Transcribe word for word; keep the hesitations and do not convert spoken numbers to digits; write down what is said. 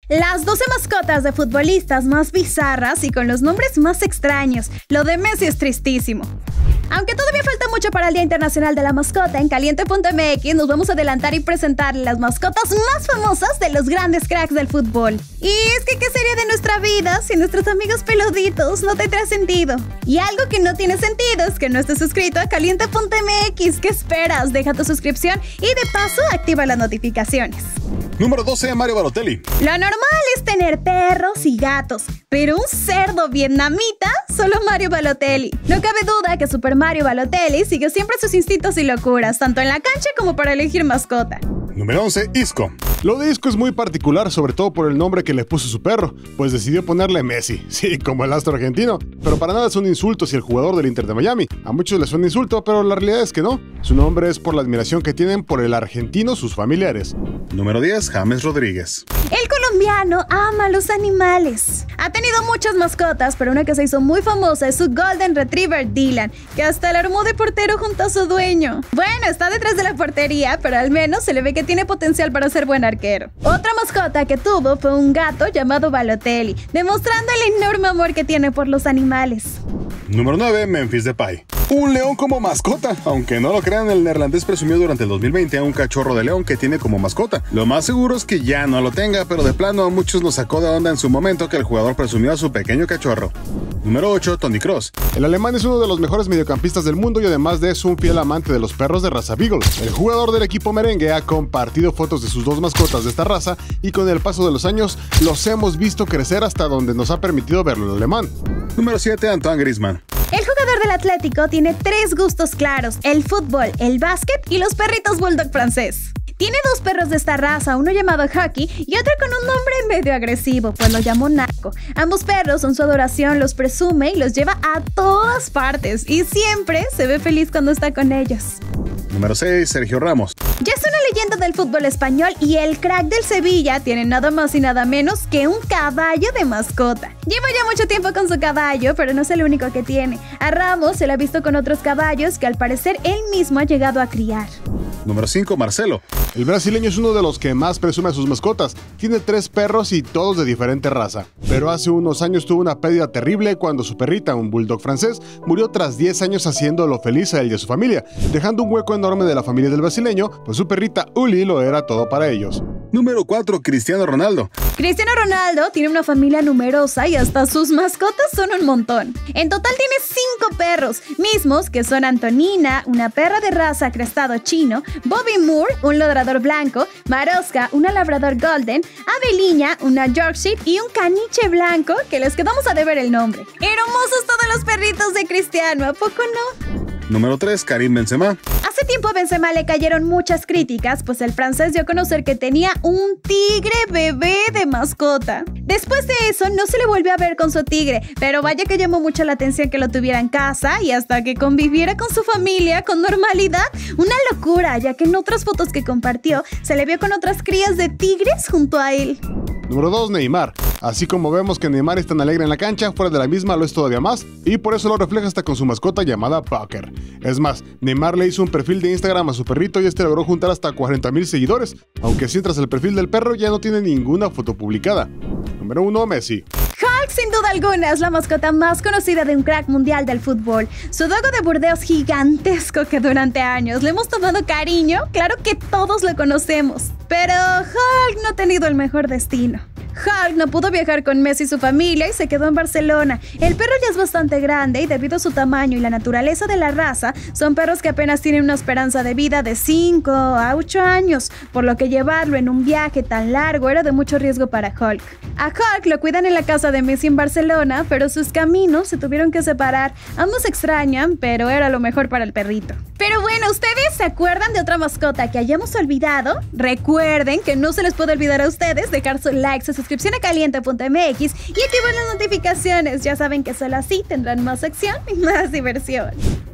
Las doce mascotas de futbolistas más bizarras y con los nombres más extraños. Lo de Messi es tristísimo. Aunque todavía falta mucho para el Día Internacional de la Mascota, en Caliente punto M X nos vamos a adelantar y presentar las mascotas más famosas de los grandes cracks del fútbol. Y es que, ¿qué sería de nuestra vida si nuestros amigos peluditos no tendrá sentido? Y algo que no tiene sentido es que no estés suscrito a Caliente punto M X. ¿Qué esperas? Deja tu suscripción y de paso activa las notificaciones. Número doce, Mario Balotelli. Lo normal es tener perros y gatos, pero un cerdo vietnamita, solo Mario Balotelli. No cabe duda que Super Mario Balotelli siguió siempre sus instintos y locuras, tanto en la cancha como para elegir mascota. Número once, Isco. Lo de Isco es muy particular, sobre todo por el nombre que le puso su perro, pues decidió ponerle Messi, sí, como el astro argentino. Pero para nada es un insulto si el jugador del Inter de Miami. A muchos les suena insulto, pero la realidad es que no. Su nombre es por la admiración que tienen por el argentino sus familiares. Número diez, James Rodríguez. El colombiano ama los animales. Ha tenido muchas mascotas, pero una que se hizo muy famosa es su Golden Retriever Dylan, que hasta la armó de portero junto a su dueño. Bueno, está detrás de la portería, pero al menos se le ve que tiene potencial para ser buen arquero. Otra mascota que tuvo fue un gato llamado Balotelli, demostrando el enorme amor que tiene por los animales. Número nueve, Memphis Depay. Un león como mascota. Aunque no lo crean, el neerlandés presumió durante el dos mil veinte a un cachorro de león que tiene como mascota. Lo más seguro es que ya no lo tenga, pero de plano a muchos nos sacó de onda en su momento que el jugador presumió a su pequeño cachorro. Número ocho, Toni Kroos. El alemán es uno de los mejores mediocampistas del mundo y además de eso un fiel amante de los perros de raza Beagle. El jugador del equipo merengue ha compartido fotos de sus dos mascotas de esta raza y con el paso de los años los hemos visto crecer hasta donde nos ha permitido verlo el alemán. Número siete, Antoine Griezmann. El jugador del Atlético tiene tres gustos claros: el fútbol, el básquet y los perritos bulldog francés. Tiene dos perros de esta raza, uno llamado Hockey y otro con un nombre medio agresivo, pues lo llamó Narco. Ambos perros son su adoración, los presume y los lleva a todas partes y siempre se ve feliz cuando está con ellos. Número seis, Sergio Ramos. Ya es una leyenda del fútbol español y el crack del Sevilla tiene nada más y nada menos que un caballo de mascota. Lleva ya mucho tiempo con su caballo, pero no es el único que tiene. A Ramos se le ha visto con otros caballos que al parecer él mismo ha llegado a criar. Número cinco, Marcelo. El brasileño es uno de los que más presume a sus mascotas. Tiene tres perros y todos de diferente raza. Pero hace unos años tuvo una pérdida terrible cuando su perrita, un bulldog francés, murió tras diez años haciéndolo feliz a él y a su familia, dejando un hueco enorme de la familia del brasileño, pues su perrita Uli lo era todo para ellos. Número cuatro, Cristiano Ronaldo. Cristiano Ronaldo tiene una familia numerosa y hasta sus mascotas son un montón. En total tiene cinco perros, mismos que son Antonina, una perra de raza crestado chino, Bobby Moore, un ladrador blanco, Maroska, una labrador golden, Abeliña, una Yorkshire y un caniche blanco que les quedamos a deber el nombre. Hermosos todos los perritos de Cristiano, ¿a poco no? Número tres, Karim Benzema. Hace tiempo a Benzema le cayeron muchas críticas, pues el francés dio a conocer que tenía un tigre bebé de mascota. Después de eso no se le volvió a ver con su tigre, pero vaya que llamó mucho la atención que lo tuviera en casa y hasta que conviviera con su familia con normalidad. Una locura, ya que en otras fotos que compartió se le vio con otras crías de tigres junto a él. Número dos, Neymar. Así como vemos que Neymar es tan alegre en la cancha, fuera de la misma lo es todavía más, y por eso lo refleja hasta con su mascota llamada Pucker. Es más, Neymar le hizo un perfil de Instagram a su perrito y este logró juntar hasta cuarenta mil seguidores, aunque si entras al perfil del perro ya no tiene ninguna foto publicada. Número uno, Messi. Hulk, sin duda alguna, es la mascota más conocida de un crack mundial del fútbol. Su dogo de Burdeos gigantesco que durante años le hemos tomado cariño, claro que todos lo conocemos. Pero Hulk no ha tenido el mejor destino. Hulk no pudo viajar con Messi y su familia y se quedó en Barcelona. El perro ya es bastante grande y debido a su tamaño y la naturaleza de la raza, son perros que apenas tienen una esperanza de vida de cinco a ocho años, por lo que llevarlo en un viaje tan largo era de mucho riesgo para Hulk. A Hulk lo cuidan en la casa de Messi en Barcelona, pero sus caminos se tuvieron que separar. Ambos se extrañan, pero era lo mejor para el perrito. Pero bueno, ¿ustedes se acuerdan de otra mascota que hayamos olvidado? Recuerden que no se les puede olvidar a ustedes dejar su like, su suscripción a Caliente punto M X y activar las notificaciones. Ya saben que solo así tendrán más acción y más diversión.